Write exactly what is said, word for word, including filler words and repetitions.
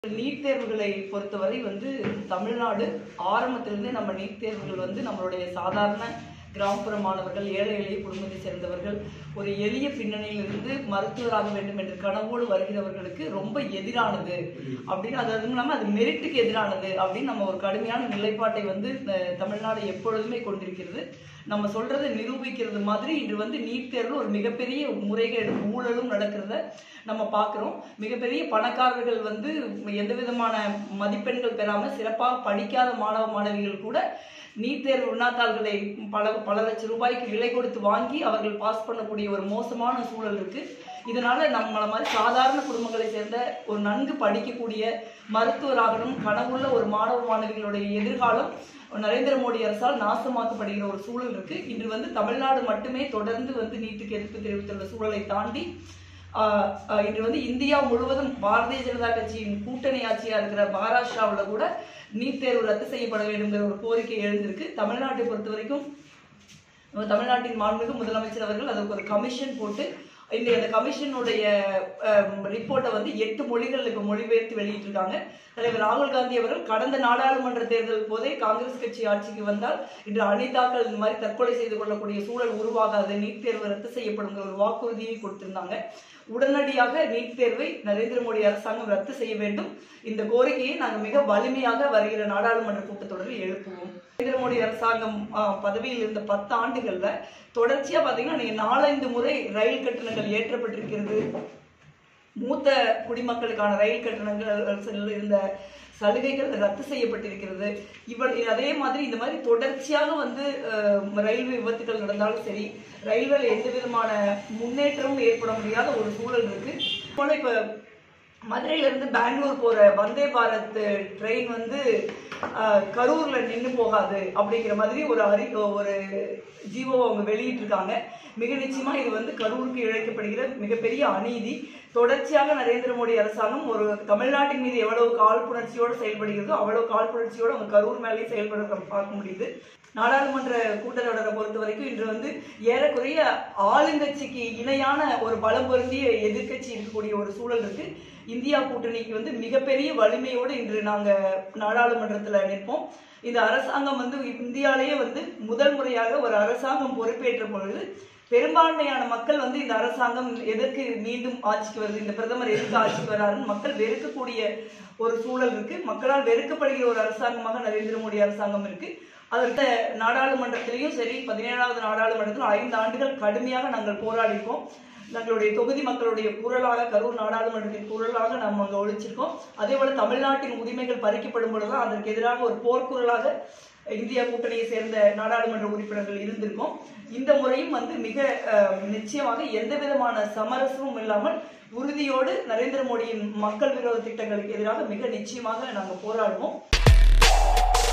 NEET தேர்வுகளை பொறுத்தவரை வந்து தமிழ்நாடு ஆரம்பத்திலிருந்தே நம்ம நீட் தேர்வுகள் வந்து நம்மளுடைய சாதாரண கிராமப்புற மாணவர்கள், ஏழை எளிய குடும்பத்தை சேர்ந்தவர்கள், ஒரு எளிய பின்னணியிலிருந்து மருத்துவராக வேண்டும் என்ற கனவோடு வருகிறவர்களுக்கு ரொம்ப எதிரானது அப்படின்னு, அது அதுவும் இல்லாமல் அது மெரிட்டுக்கு எதிரானது அப்படின்னு நம்ம ஒரு கடுமையான நிலைப்பாட்டை வந்து தமிழ்நாடு எப்பொழுதுமே கொண்டிருக்கிறது. நம்ம சொல்றதை நிரூபிக்கிறது மாதிரி இன்று வந்து நீட் தேர்வு ஒரு மிகப்பெரிய முறைகேடு, ஊழலும் நடக்கிறத நம்ம பார்க்குறோம். மிகப்பெரிய பணக்காரர்கள் வந்து எந்த விதமான மதிப்பெண்கள் பெறாமல் சிறப்பாக படிக்காத மாணவ மாணவிகள் கூட நீட் தேர்வு வினாத்தாள்களை பல பல லட்சம் ரூபாய்க்கு விலை கொடுத்து வாங்கி அவர்கள் பாஸ் பண்ணக்கூடிய ஒரு மோசமான சூழல் இருக்கு. இதனால நம்மள மாதிரி சாதாரண குடும்பங்களை சேர்ந்த ஒரு நன்கு படிக்கக்கூடிய மருத்துவராகணும் கனவுள்ள ஒரு மாணவ மாணவிகளுடைய எதிர்காலம் நரேந்திர மோடி அரசால் நாசமாக்கப்படுகிற ஒரு சூழல் இருக்கு. இன்று வந்து தமிழ்நாடு மட்டுமே தொடர்ந்து வந்து நீட்டுக்கு எதிர்ப்பு தெரிவித்துள்ள சூழலை தாண்டி இன்று வந்து இந்தியா முழுவதும் பாரதிய ஜனதா கட்சியின் கூட்டணி ஆட்சியா இருக்கிற மகாராஷ்டிராவில் கூட நீட் தேர்வு ரத்து செய்யப்பட வேண்டும் ஒரு கோரிக்கை எழுந்திருக்கு. தமிழ்நாட்டை பொறுத்த வரைக்கும் தமிழ்நாட்டின் மாண்புமிகு முதலமைச்சர் அவர்கள் அதுக்கு ஒரு கமிஷன் போட்டு இந்த அந்த கமிஷனுடைய ரிப்போர்ட்டை வந்து எட்டு மொழிகளுக்கு மொழிபெயர்த்து வெளியிட்டிருக்காங்க. தலைவர் ராகுல் காந்தி அவர்கள் கடந்த நாடாளுமன்ற தேர்தல் போதே காங்கிரஸ் கட்சி ஆட்சிக்கு வந்தால் இன்று அனிதாக்கள் இந்த மாதிரி தற்கொலை செய்து கொள்ளக்கூடிய சூழல் உருவாகாது, நீட் தேர்வு ரத்து செய்யப்படுங்கிற ஒரு வாக்குறுதியை கொடுத்திருந்தாங்க. உடனடியாக நீட் தேர்வை நரேந்திர மோடி அரசாங்கம் ரத்து செய்ய வேண்டும். இந்த கோரிக்கையை நாங்கள் மிக வலிமையாக வருகிற நாடாளுமன்ற கூட்டத்தொடரில் எழுப்புவோம். நரேந்திர மோடி அரசாங்கம் பதவியில் இருந்த பத்து ஆண்டுகள்ல தொடர்ச்சியா பாத்தீங்கன்னா நீங்க நாலஞ்சு முறை ரயில் கட்டணங்கள் ஏற்றப்பட்டிருக்கிறது. மூத்த குடிமக்களுக்கான ரயில் கட்டணங்கள் இருந்த சலுகைகள் ரத்து செய்யப்பட்டிருக்கிறது. இவள் அதே மாதிரி இந்த மாதிரி தொடர்ச்சியாக வந்து ரயில்வே விபத்துகள் நடந்தாலும் சரி, ரயில்வேல எந்த விதமான முன்னேற்றமும் ஏற்பட முடியாத ஒரு சூழல் இருக்கு. போல இப்ப மதுரையில இருந்து பெங்களூர் போற வந்தே பாரத் ட்ரெயின் வந்து கரூர்ல நின்று போகாது அப்படிங்கிற மாதிரி ஒரு அறி ஒரு ஜீவோ அவங்க வெளியிட்டு இருக்காங்க. மிக நிச்சயமா இது வந்து கரூருக்கு இழைக்கப்படுகிற மிகப்பெரிய அநீதி. தொடர்ச்சியாக நரேந்திர மோடி அரசாங்கம் ஒரு தமிழ்நாட்டின் மீது எவ்வளவு காழ்ப்புணர்ச்சியோடு செயல்படுகிறதோ அவ்வளவு காழ்ப்புணர்ச்சியோடு அவங்க கரூர் மேலே செயல்பட பார்க்க முடியுது. நாடாளுமன்ற கூட்டத்தொடரை பொறுத்த வரைக்கும் இன்று வந்து ஏறக்குறைய ஆளுங்கட்சிக்கு இணையான ஒரு பலம் பொருந்திய எதிர்கட்சி இருக்கக்கூடிய ஒரு சூழல் இருக்கு. இந்தியா கூட்டணிக்கு வந்து மிகப்பெரிய வலிமையோடு இன்று நாங்க நாடாளுமன்றத்துல நிற்போம். இந்த அரசாங்கம் வந்து இந்தியாலேயே வந்து முதல் முறையாக ஒரு அரசாங்கம் பொறுப்பேற்ற பொழுது பெரும்பான்மையான மக்கள் வந்து இந்த அரசாங்கம் எதற்கு மீண்டும் ஆட்சிக்கு வருது, இந்த பிரதமர் எதற்கு ஆட்சிக்கு வராருன்னு மக்கள் வெறுக்கக்கூடிய ஒரு சூழல் இருக்கு. மக்களால் வெறுக்கப்படுகிற ஒரு அரசாங்கமாக நரேந்திர மோடி அரசாங்கம் இருக்கு. அதற்கு நாடாளுமன்றத்திலையும் சரி, பதினேழாவது நாடாளுமன்றத்திலும் ஐந்து ஆண்டுகள் கடுமையாக நாங்கள் போராடிப்போம். தங்களுடைய தொகுதி மக்களுடைய குரலாக கரூர் நாடாளுமன்றத்தின் குரலாக நாம் அங்கே ஒழிச்சிருக்கோம். அதே போல தமிழ்நாட்டின் உரிமைகள் பறிக்கப்படும் பொழுதுதான் அதற்கு எதிராக ஒரு போர்க்குரலாக இந்தியா கூட்டணியை சேர்ந்த நாடாளுமன்ற உறுப்பினர்கள் இருந்திருக்கோம். இந்த முறையும் வந்து மிக நிச்சயமாக எந்த விதமான சமரசமும் இல்லாமல் உறுதியோடு நரேந்திர மோடியின் மக்கள் விரோத திட்டங்களுக்கு எதிராக மிக நிச்சயமாக நாங்கள் போராடுவோம்.